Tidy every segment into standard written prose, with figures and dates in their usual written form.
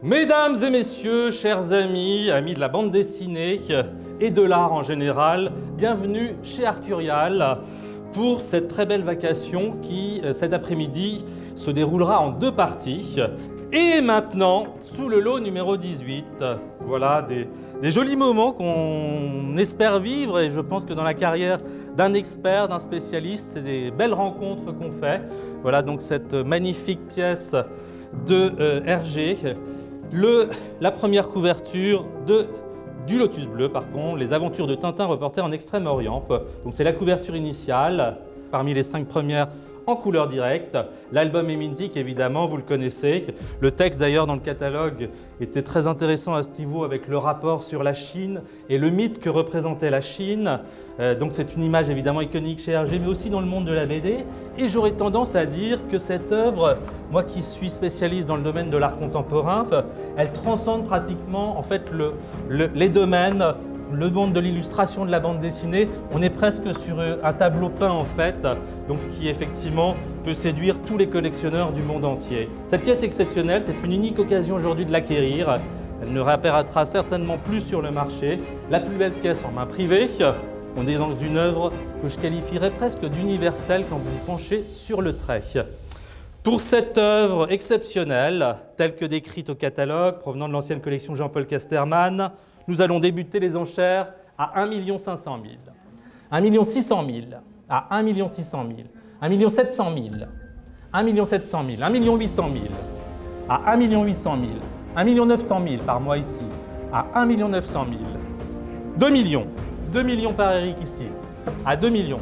Mesdames et messieurs, chers amis, amis de la bande dessinée et de l'art en général, bienvenue chez Arcurial pour cette très belle vacation qui, cet après-midi, se déroulera en deux parties. Et maintenant, sous le lot numéro 18, voilà des jolis moments qu'on espère vivre et je pense que dans la carrière d'un expert, d'un spécialiste, c'est des belles rencontres qu'on fait. Voilà donc cette magnifique pièce de Hergé. La première couverture du Lotus Bleu, par contre, les aventures de Tintin reportées en Extrême-Orient. Donc c'est la couverture initiale, parmi les 5 premières en couleur directe. L'album est mythique, évidemment, vous le connaissez. Le texte, d'ailleurs, dans le catalogue, était très intéressant à ce niveau avec le rapport sur la Chine et le mythe que représentait la Chine. Donc c'est une image, évidemment, iconique chez Hergé, mais aussi dans le monde de la BD. Et j'aurais tendance à dire que cette œuvre, moi qui suis spécialiste dans le domaine de l'art contemporain, elle transcende pratiquement, en fait, les domaines. Le monde de l'illustration de la bande dessinée, on est presque sur un tableau peint en fait, donc qui effectivement peut séduire tous les collectionneurs du monde entier. Cette pièce exceptionnelle, c'est une unique occasion aujourd'hui de l'acquérir. Elle ne réapparaîtra certainement plus sur le marché. La plus belle pièce en main privée. On est dans une œuvre que je qualifierais presque d'universelle quand vous vous penchez sur le trait. Pour cette œuvre exceptionnelle, telle que décrite au catalogue, provenant de l'ancienne collection Jean-Paul Casterman, nous allons débuter les enchères à 1 500 000, 1 600 000, à 1 600 000, 1 700 000, 1 700 000, 1 800 000, à 1 800 000, 1 900 000 par mois ici, à 1 900 000, 2 millions, 2 millions par Eric ici, à 2 millions,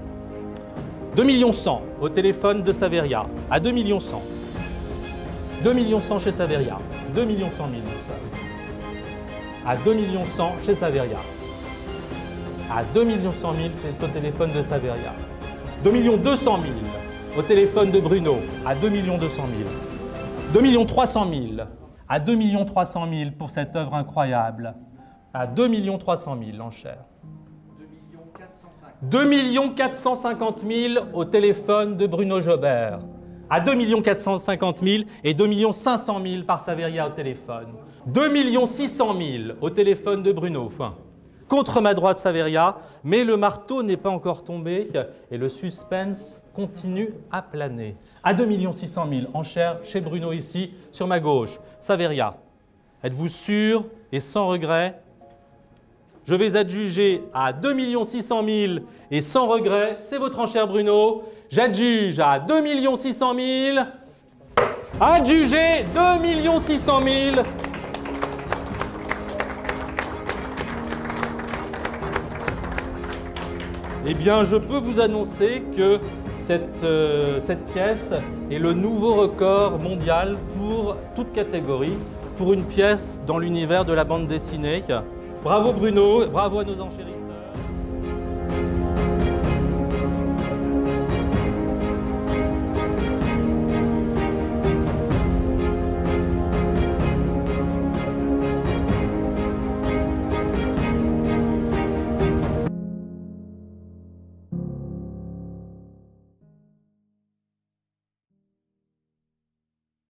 2 100 000 au téléphone de Saveria, à 2 100 000, 2 100 000 chez Saveria, 2 100 000 nous sommes. À 2 100 000 chez Saveria. À 2 100 000, c'est au téléphone de Saveria. 2 200 000 au téléphone de Bruno. À 2 200 000. 2 300 000. À 2 300 000 pour cette œuvre incroyable. À 2 300 000 l'enchère. 2 450 000 au téléphone de Bruno Jobert. À 2 450 000 et 2 500 000 par Saveria au téléphone. 2 600 000 au téléphone de Bruno. Contre ma droite Saveria, mais le marteau n'est pas encore tombé et le suspense continue à planer. À 2 600 000 enchères chez Bruno ici, sur ma gauche. Saveria, êtes-vous sûr et sans regret? Je vais adjuger à 2 600 000 et sans regret, c'est votre enchère Bruno. J'adjuge à 2 600 000. Adjugé 2 600 000. Eh bien, je peux vous annoncer que cette pièce est le nouveau record mondial pour toute catégorie, pour une pièce dans l'univers de la bande dessinée. Bravo Bruno, bravo à nos enchéristes.